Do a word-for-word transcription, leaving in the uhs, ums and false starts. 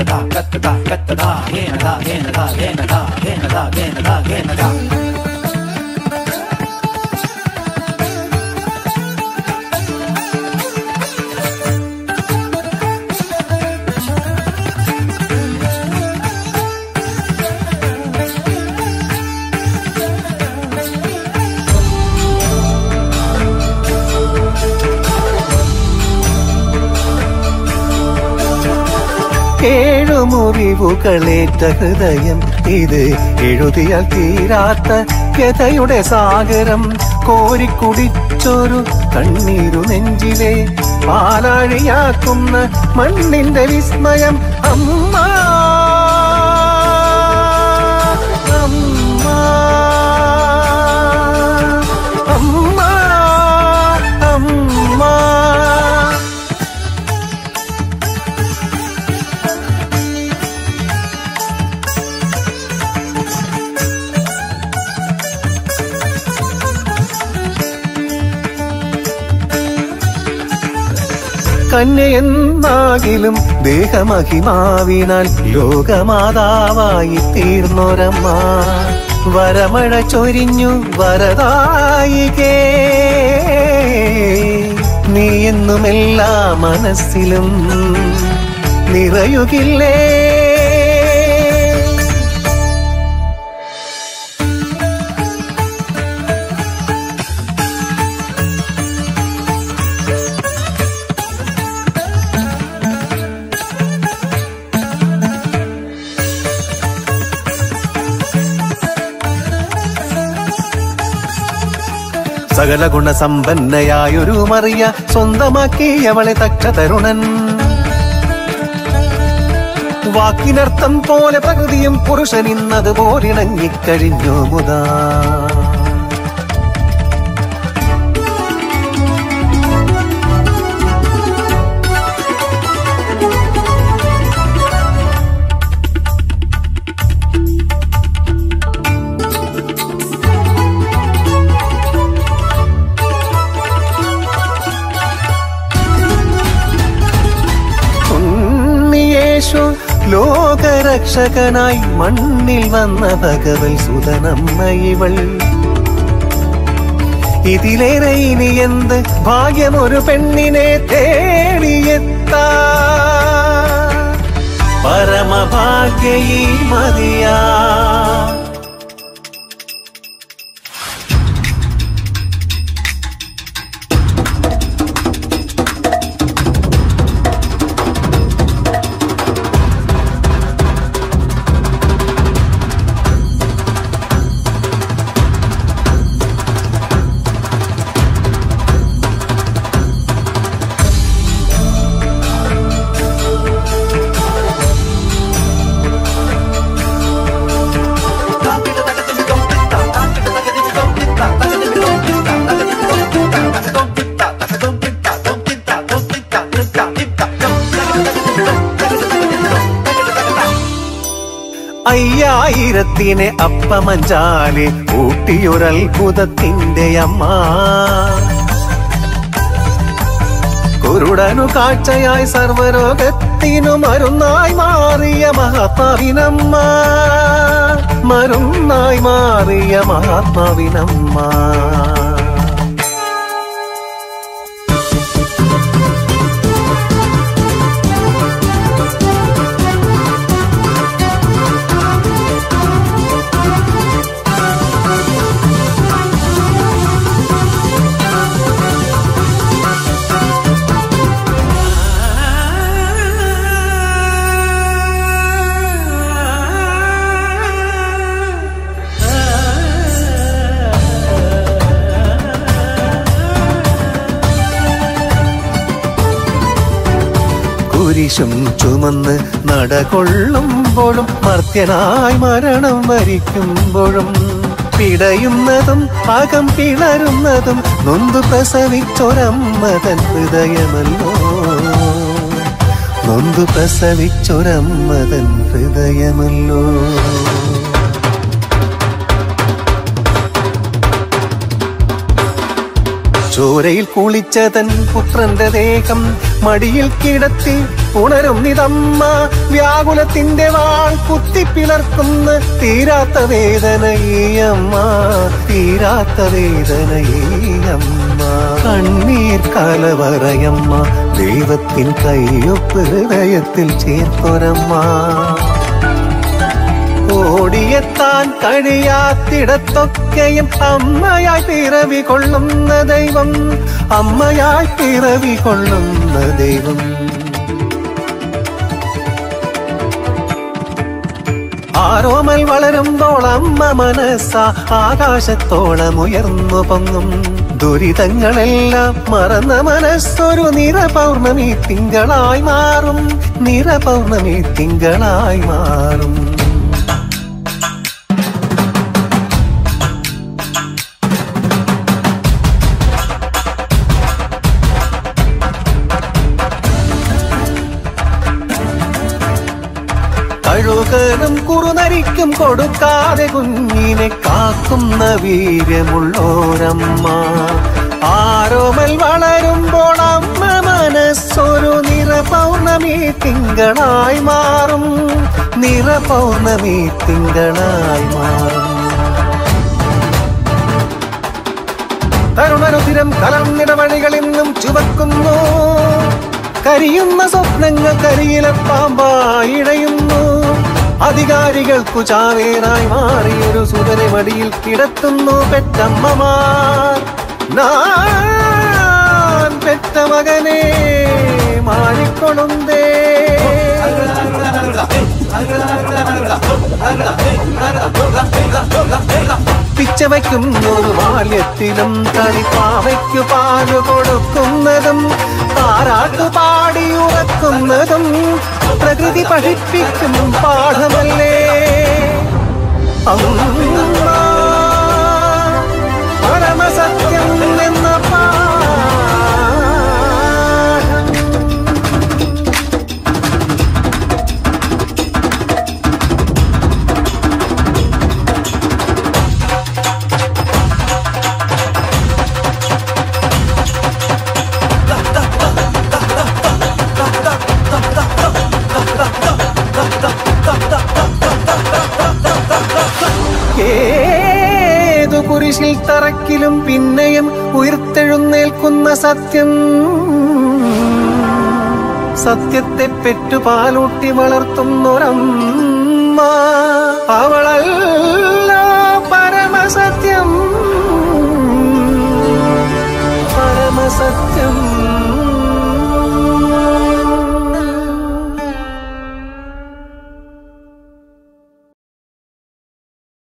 ഏഴുമുറിവുകളേറ്റ ഹൃദയം ഇത് എഴുതിയാൽ തീരാത്ത വ്യഥയുടെ സാഗരം കോരിക്കുടിച്ചൊരു കണ്ണീരു നെഞ്ചിലെ പാലാഴിയാക്കുന്ന മണ്ണിന്റെ വിസ്മയം അമ്മ അമ്മ അമ്മ അമ്മ. കന്യയെന്നാകിലും ദേഹമഹിമാവിനാൽ ലോകമാതാവായി തീർന്നൊരമ്മ വരമഴ ചൊരിഞ്ഞു വരദായികേ നീ എന്നും എല്ലാ മനസ്സിലും നിറയുകില്ലേ. സകല ഗുണസമ്പന്നയായൊരു മറിയ സ്വന്തമാക്കി അവളെ തക്ക തരുണൻ. വാക്കിനർത്ഥം പോലെ പ്രകൃതിയും പുരുഷൻ ഇന്നതുപോലിണങ്ങിക്കഴിഞ്ഞു മുതാ. ലോകരക്ഷകനായി മണ്ണിൽ വന്ന ഭഗവൽ സുതനമ്മ ഇവൾ. ഇതിലേറെ ഇനി എന്ത് ഭാഗ്യമൊരു പെണ്ണിനെ തേടിയെത്താ പരമഭാഗ്യയി മതിയാ. അയ്യായിരത്തിനെ അപ്പമഞ്ചാലെ ഊട്ടിയൊരത്ഭുതത്തിന്റെ അമ്മ. കുരുടനു കാഴ്ചയായി സർവരോഗത്തിനു മരുന്നായി മാറിയ മഹാത്മാവിനമ്മ. മരുന്നായി മാറിയ മഹാത്മാവിനമ്മ. കുരിശും ചുമന്ന് നടകൊള്ളുമ്പോഴും മർത്യനായി മരണം വരിക്കുമ്പോഴും പിടയുന്നതും അകം പിളരുന്നതും നൊന്തു പ്രസവിച്ചൊരമ്മതൻ ഹൃദയമല്ലോ. നൊന്തു പ്രസവിച്ചൊരമ്മതൻ ഹൃദയമല്ലോ. ചോരയിൽ കുളിച്ചതൻ പുത്രന്റെ ദേഹം മടിയിൽ കിടത്തി ഉണരും നിതമ്മ. വ്യാകുലത്തിന്റെ വാൾ കുത്തിപ്പിളർക്കുന്ന തീരാത്ത വേദനയമ്മ, തീരാത്ത വേദനയമ്മ. കണ്ണീർ കലവറയമ്മ, ദൈവത്തിൻ കയ്യൊപ്പ് ഹൃദയത്തിൽ ചേർത്തൊരമ്മ. ഓടിയെത്താൻ കഴിയാത്തിടത്തൊക്കെയും അമ്മയായി പിറവി കൊള്ളുന്ന ദൈവം, അമ്മയായി പിറവി കൊള്ളുന്ന ദൈവം. ആരോമൽ വളരുമ്പോൾ അമ്മ മനസ്സ ആകാശത്തോളം ഉയർന്നു പൊങ്ങും. ദുരിതങ്ങളെല്ലാം മറന്ന മനസ്സൊരു നിറപൗർണമി തിങ്കളായി മാറും, നിറപൗർണമി തിങ്കളായി മാറും. കഴുകനും കുറുനരിക്കും കൊടുക്കാതെ കുഞ്ഞിനെ കാക്കുന്ന വീര്യമുള്ളോരമ്മ. ആരോമൽ വളരുമ്പോൾ അമ്മ മനസ്സൊരു നിറപൗർണമി തിങ്കളായി മാറും, നിറപൗർണമി തിങ്കളായി മാറും. തരുണരുതിരം കലർന്നിടവഴികളിന്നും ചുവക്കുന്നു. കരിയുന്ന സ്വപ്നങ്ങൾ കരിയിലെ പാമ്പായി ഇടയുന്നു. അധികാരികൾക്കു ചാവേറായി മാറിയൊരു സുതരെ മടിയിൽ കിടത്തുന്നു പെറ്റമ്മമാർ. ഞാൻ പെറ്റ മകനെ മാറിക്കൊളുന്തേ. പിച്ചവയ്ക്കുന്നൊരു ബാല്യത്തിലും കളിപ്പാവയ്ക്കു പാല് കൊടുക്കുന്നതും താരാട്ടു പാടി ഉറക്കുന്നതും പ്രകൃതി പഠിപ്പിക്കും പാഠമല്ലേ അമ്മ. പരമസത്യം എന്ന ഏതു കുരിശിൽ തറക്കിലും പിന്നെയും ഉയർത്തെഴുന്നേൽക്കുന്ന സത്യം. സത്യത്തെ പെറ്റുപാലൂട്ടി വളർത്തുന്നൊരമ്മ